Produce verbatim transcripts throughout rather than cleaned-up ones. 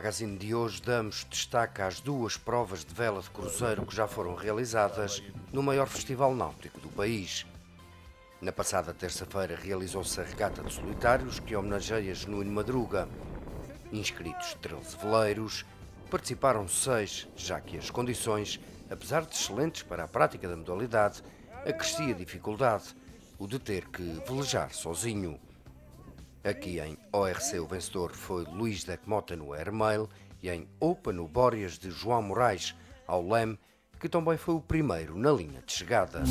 magazine de hoje damos destaque às duas provas de vela de cruzeiro que já foram realizadas no maior festival náutico do país. Na passada terça-feira realizou-se a regata de solitários que homenageia Genuíno Madruga. Inscritos treze veleiros, participaram seis, já que as condições, apesar de excelentes para a prática da modalidade, acrescia dificuldade, o de ter que velejar sozinho. Aqui em O R C o vencedor foi Luís Decmota no Airmail e em Open o Bóreas de João Moraes ao leme, que também foi o primeiro na linha de chegada.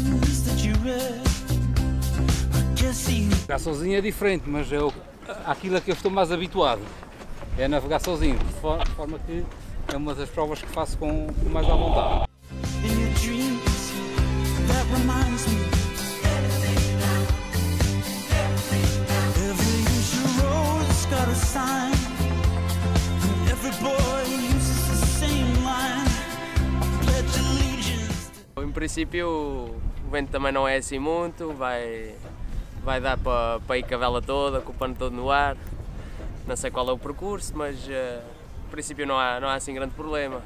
Navegar sozinho é diferente, mas é aquilo a que eu estou mais habituado, é navegar sozinho, de forma que é uma das provas que faço com, com mais à vontade. Em princípio o vento também não é assim muito, vai, vai dar para, para ir com a vela toda, com o pano todo no ar. Não sei qual é o percurso, mas uh, em princípio não há, não há assim grande problema.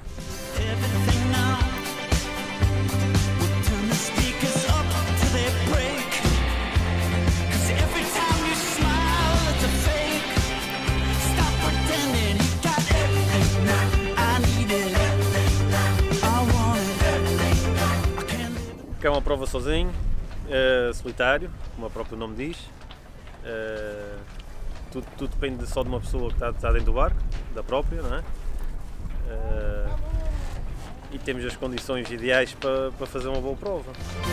É uma prova sozinho, uh, solitário, como o próprio nome diz. Uh, tudo, tudo depende só de uma pessoa que está, está dentro do barco, da própria, não é? Uh, e temos as condições ideais para, para fazer uma boa prova.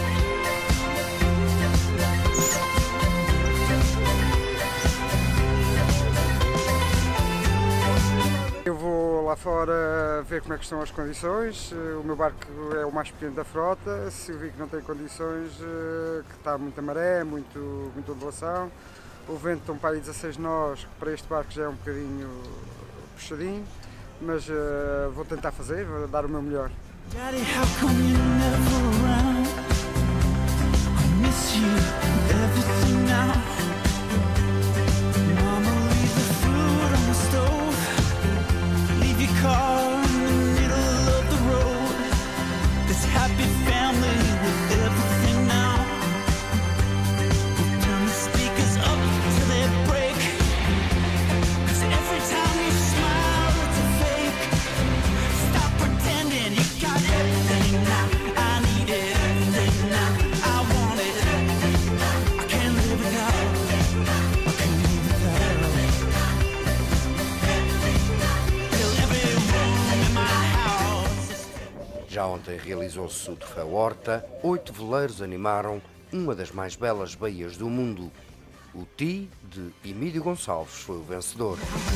Eu vou lá fora ver como é que estão as condições. O meu barco é o mais pequeno da frota. Se eu vi que não tem condições, que está muita maré, muito, muita ondulação, o vento estão para aí dezasseis nós, que para este barco já é um bocadinho puxadinho, mas uh, vou tentar fazer, vou dar o meu melhor. Daddy, how come you never around? I miss you, everything now. Mama, leave the food on the stove. Leave your car in the middle of the road. This happy family with everything now. We'll turn the speakers up till they break. 'Cause every time you smile it's a fake. Stop pretending you got everything now. I need everything now. I want it. I can't live without. I can't live without. Já ontem realizou-se o Troféu Horta, oito veleiros animaram uma das mais belas baías do mundo. O Ti, de Emílio Gonçalves, foi o vencedor.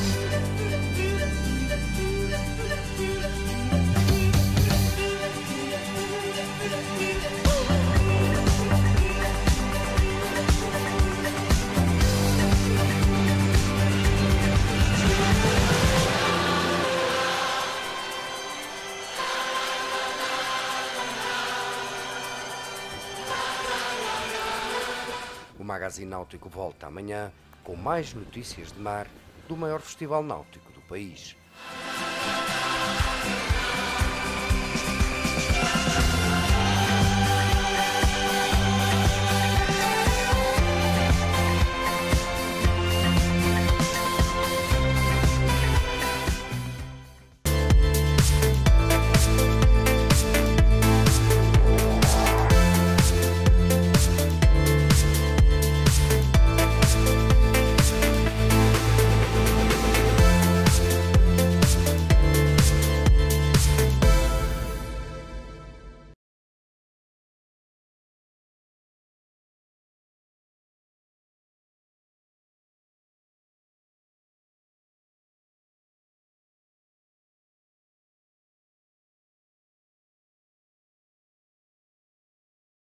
O Magazine Náutico volta amanhã com mais notícias de mar do maior festival náutico do país.